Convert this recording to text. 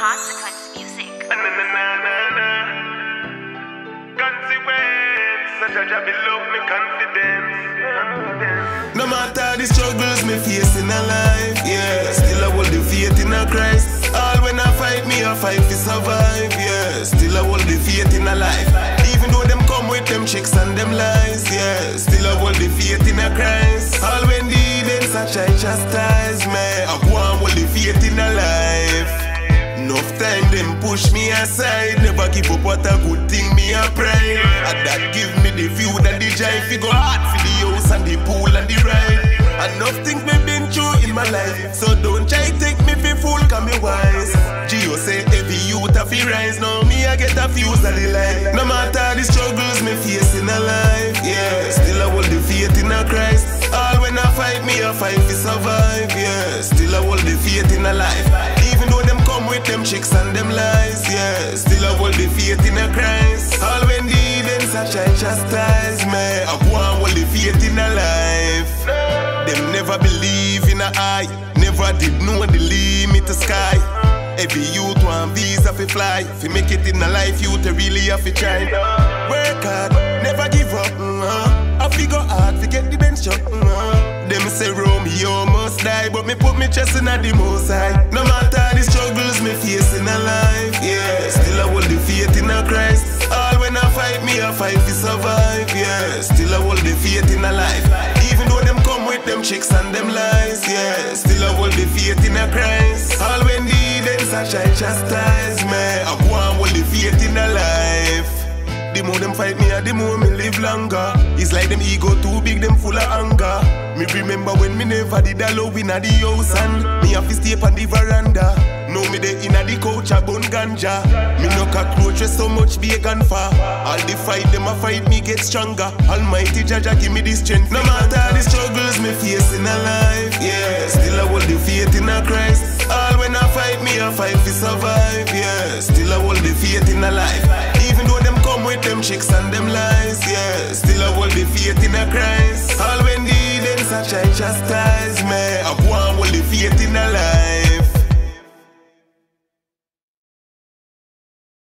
Consequence Music. Consequence, such a job below me confidence. No matter the struggles me face in a life, yeah, still I hold the faith in a Christ. All when I fight to survive, yeah, still I hold the faith in a life. Even though them come with them tricks and them lies, yeah, still I hold the faith in a Christ. All when the events are try chastise me, I go and hold the faith in a life. Enough time them push me aside, never give up what a good thing me a pride. And that give me the view and the drive, fi go hard for the house and the pool and the ride. Enough things me been through in my life, so don't try take me fi fool, cause me wise. Gio say every youth a fi rise, now me I get a fuse of the light. No matter the struggles me face in a life, yeah, still I hold the faith in a Christ. All when I fight to survive, yeah, still I hold the faith in a life. Even though them come with them tricks and them lies, yeah, still I hold the faith in a Christ. All when the events are try chastise me, I go and hold the faith in a life. Them never believe in a eye, never did know the limit to sky. Every youth want visa fi fly, fi make it in a life youth really have to try. Work hard, never give up, I fi go hard fi get the bench shot. Them say Romeo must die, but me put me chest in the most high. No matter the struggles me face in a life, yeah, still I hold the faith in a Christ. All when I fight to survive, yeah, still I hold the faith in a life. Even though them come with them tricks and them lies, yeah, still I hold the faith in a Christ. All when the events are try chastise me, I go and hold the faith in a life. The more them fight me, the more me live longer. It's like them ego too big, them full of anger. Me remember when me never did a love in the house, and me have to stay up on the veranda. Now me dey in the couch a bun ganja. Me no cockroach with so much bacon for. All the fight them a fight me get stronger. Almighty Jaja give me the strength. No matter the struggles me face in a life, yeah, still I hold the faith in a Christ. All when I fight to survive, yeah, still I hold the faith in a life. Even though them come with them tricks and them lies, yeah, still I hold the faith in a Christ. All when the